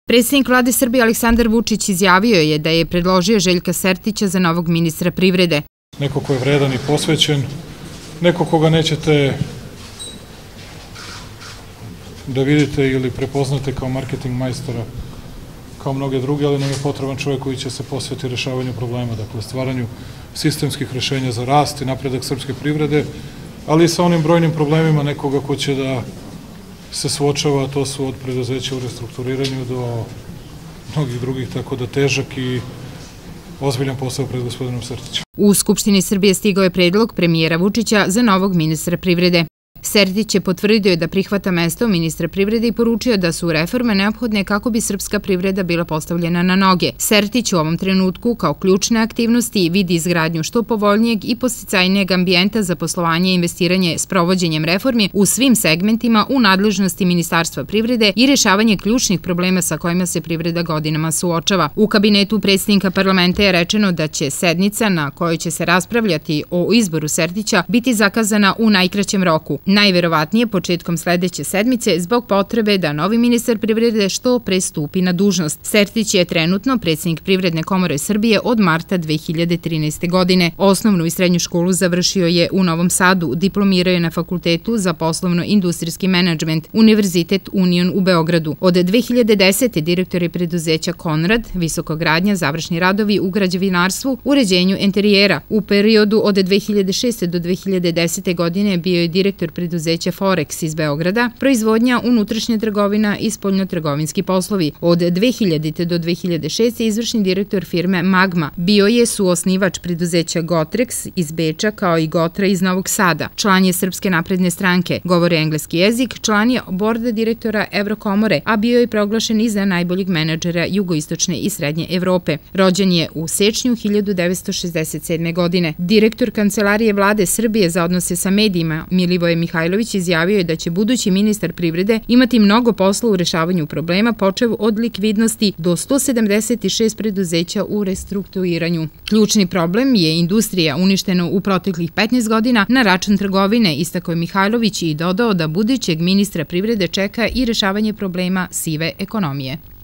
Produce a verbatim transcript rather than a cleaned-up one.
Predsjednik vlade Srbije Aleksandar Vučić izjavio je da je predložio Željka Sertića za novog ministra privrede. Neko ko je vredan i posvećen, neko koga nećete da vidite ili prepoznate kao marketing majstora, kao mnoge druge, ali nam je potreban čovjek koji će se posvetiti rešavanju problema, dakle stvaranju sistemskih rešenja za rast i napredak srpske privrede, ali i sa onim brojnim problemima nekoga ko će da se suočava, a to su od preduzeća u restrukturiranju do mnogih drugih, tako da težak i ozbiljan posao pred gospodinom Sertićem. U Skupštini Srbije stigao je predlog premijera Vučića za novog ministra privrede. Sertić je potvrdio da prihvata mesto ministra privrede i poručio da su reforme neophodne kako bi srpska privreda bila postavljena na noge. Sertić u ovom trenutku kao ključne aktivnosti vidi izgradnju što povoljnijeg i podsticajnijeg ambijenta za poslovanje i investiranje s provođenjem reformi u svim segmentima u nadležnosti Ministarstva privrede i rešavanje ključnih problema sa kojima se privreda godinama suočava. U kabinetu predsjednika parlamenta je rečeno da će sednica na kojoj će se raspravljati o izboru Sertića biti zakazana u najkraćem roku. Najverovatnije početkom sledeće sedmice zbog potrebe da novi ministar privrede što pre stupi na dužnost. Sertić je trenutno predsjednik Privredne komore Srbije od marta dve hiljade trinaeste. godine. Osnovnu i srednju školu završio je u Novom Sadu, diplomirao je na Fakultetu za poslovno-industrijski menadžment, Univerzitet Union u Beogradu. Od dve hiljade desete. direktor je preduzeća Konrad, visokogradnja, završni radovi u građevinarstvu, uređenju enterijera. U periodu od dve hiljade šeste. do dve hiljade desete. godine bio je direktor preduzeća Forex iz Beograda, proizvodnja, unutrašnja trgovina i spoljnotrgovinski poslovi. Od dve hiljadite. do dve hiljade šeste. izvršni direktor firme Magma. Bio je suosnivač preduzeća Gotrex iz Beča kao i Gotra iz Novog Sada. Član je Srpske napredne stranke, govori engleski jezik, član je borda direktora Evrokomore, a bio je proglašen i za najboljeg menadžera jugoistočne i srednje Evrope. Rođen je u sečnju hiljadu devetsto šezdeset sedme. godine. Direktor Kancelarije vlade Srbije za odnose sa medijima Milivoje Mihajlović izjavio je da će budući ministar privrede imati mnogo posla u rešavanju problema, počev od likvidnosti do sto sedamdeset šest preduzeća u restrukturiranju. Ključni problem je industrija uništena u proteklih petnaest godina na račun trgovine, istakao je Mihajlović i dodao da budućeg ministra privrede čeka i rešavanje problema sive ekonomije.